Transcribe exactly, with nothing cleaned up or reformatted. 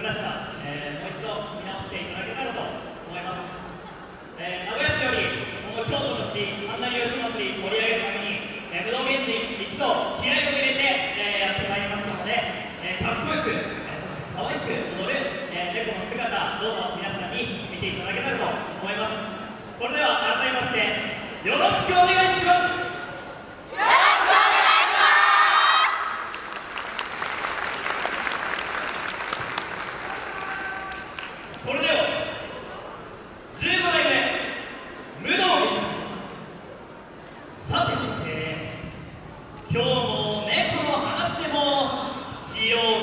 らしさ、えー、もう一度見直していただけたらと思います。えー、名古屋市よりこの京都の地、はんなり吉祭り盛り上げるために、えー、武道現地一同気合を入れて、えー、やってまいりましたので、えー、かっこよく、えー、そして可愛く踊る、えー、猫の姿、どうぞ皆さんに見ていただけたらと思います。それでは改めましてよろしくお願いします。それではじゅうごだいめ武道劇、さてさて今日も猫の話でもしよう